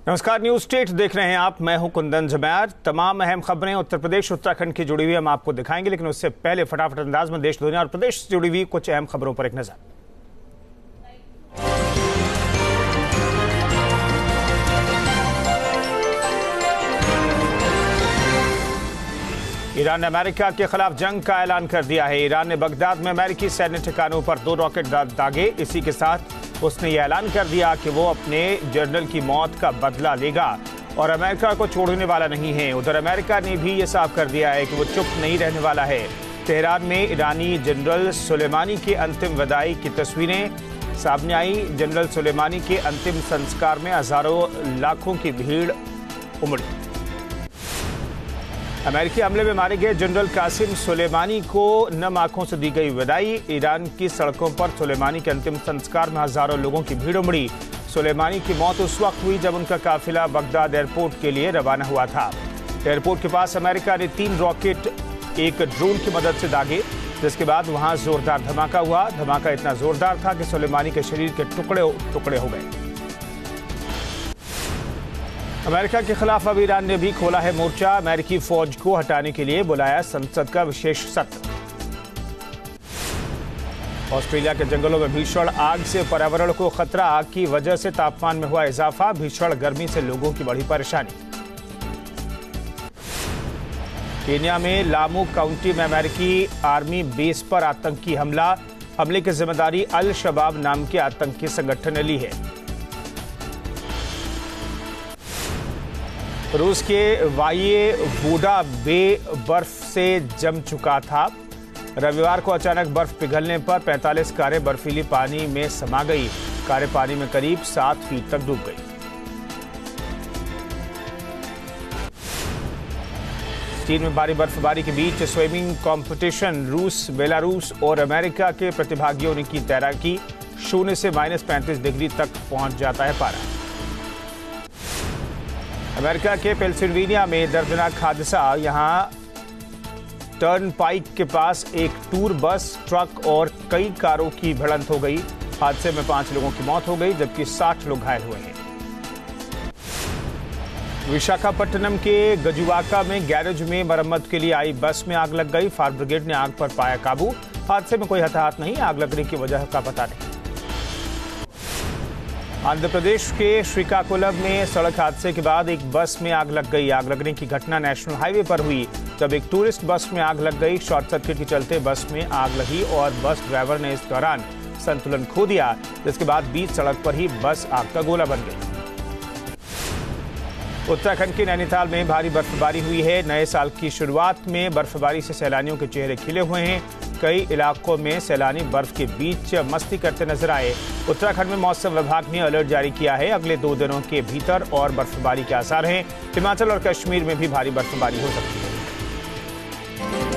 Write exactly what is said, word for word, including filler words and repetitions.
नमस्कार, news state देख रहे हैं आप। मैं हूं कुंदन जमैर। तमाम अहम खबरें उत्तर प्रदेश उत्तराखंड की जुड़ी हुई हम आपको दिखाएंगे, लेकिन उससे पहले फटाफट अंदाज में देश दुनिया और प्रदेश से जुड़ी हुई कुछ अहम खबरों पर एक नजर। ईरान ने अमेरिका के खिलाफ जंग का ऐलान कर दिया है। ईरान ने बगदाद में अमेरिकी सैन्य ठिकानों पर दो रॉकेट दागे। इसी के साथ उसने ये ऐलान कर दिया कि वो अपने जनरल की मौत का बदला लेगा और अमेरिका को छोड़ने वाला नहीं है। उधर अमेरिका ने भी ये साफ कर दिया है कि वो चुप नहीं रहने वाला है। तेहरान में ईरानी जनरल सुलेमानी के अंतिम विदाई की तस्वीरें सामने आई। जनरल सुलेमानी के अंतिम संस्कार में हजारों लाखों की भीड़ उमड़ी। अमेरिकी हमले में मारे गए जनरल कासिम सुलेमानी को नम आंखों से दी गई विदाई। ईरान की सड़कों पर सुलेमानी के अंतिम संस्कार में हजारों लोगों की भीड़ उमड़ी। सुलेमानी की मौत उस वक्त हुई जब उनका काफिला बगदाद एयरपोर्ट के लिए रवाना हुआ था। एयरपोर्ट के पास अमेरिका ने तीन रॉकेट एक ड्रोन की मदद से दागे, जिसके बाद वहां जोरदार धमाका हुआ। धमाका इतना जोरदार था कि सुलेमानी के शरीर के टुकड़े टुकड़े हो गए। अमेरिका के खिलाफ अब ईरान ने भी खोला है मोर्चा। अमेरिकी फौज को हटाने के लिए बुलाया संसद का विशेष सत्र। ऑस्ट्रेलिया के जंगलों में भीषण आग से पर्यावरण को खतरा। आग की वजह से तापमान में हुआ इजाफा। भीषण गर्मी से लोगों की बढ़ी परेशानी। केन्या में लामू काउंटी में अमेरिकी आर्मी बेस पर आतंकी हमला। हमले की जिम्मेदारी अल शबाब नाम के आतंकी संगठन ने ली है। रूस के वाये वोडा बे बर्फ से जम चुका था। रविवार को अचानक बर्फ पिघलने पर पैंतालीस कारें बर्फीली पानी में समा गई। कारें पानी में करीब सात फीट तक डूब गई। चीन में भारी बर्फबारी के बीच स्विमिंग कंपटीशन। रूस, बेलारूस और अमेरिका के प्रतिभागियों ने की तैराकी। शून्य से माइनस पैंतीस डिग्री तक पहुंच जाता है पारा। अमेरिका के पेंसिल्वेनिया में दर्दनाक हादसा। यहां टर्न पाइक के पास एक टूर बस, ट्रक और कई कारों की भिड़ंत हो गई। हादसे में पांच लोगों की मौत हो गई, जबकि साठ लोग घायल हुए हैं। विशाखापट्टनम के गजुवाका में गैरेज में मरम्मत के लिए आई बस में आग लग गई। फायर ब्रिगेड ने आग पर पाया काबू। हादसे में कोई हताहत नहीं। आग लगने की वजह का पता नहीं। आंध्र प्रदेश के श्रीकाकुलम में सड़क हादसे के बाद एक बस में आग लग गई। आग लगने की घटना नेशनल हाईवे पर हुई, जब एक टूरिस्ट बस में आग लग गई। शॉर्ट सर्किट के चलते बस में आग लगी और बस ड्राइवर ने इस दौरान संतुलन खो दिया, जिसके बाद बीच सड़क पर ही बस आग का गोला बन गई। उत्तराखंड के नैनीताल में भारी बर्फबारी हुई है। नए साल की शुरुआत में बर्फबारी से सैलानियों के चेहरे खिले हुए हैं। कई इलाकों में सैलानी बर्फ के बीच मस्ती करते नजर आए। उत्तराखंड में मौसम विभाग ने अलर्ट जारी किया है। अगले दो दिनों के भीतर और बर्फबारी के आसार हैं। हिमाचल और कश्मीर में भी भारी बर्फबारी हो सकती है।